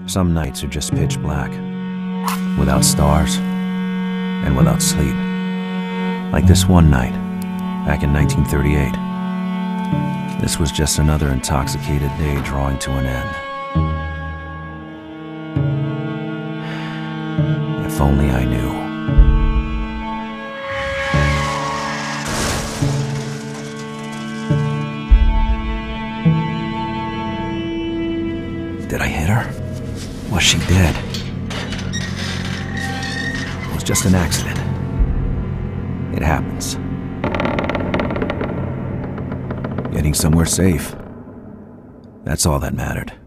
Some nights are just pitch black, without stars and without sleep. Like this one night, back in 1938. This was just another intoxicated day drawing to an end. If only I knew. Did I hit her? Was she dead? It was just an accident. It happens. Getting somewhere safe. That's all that mattered.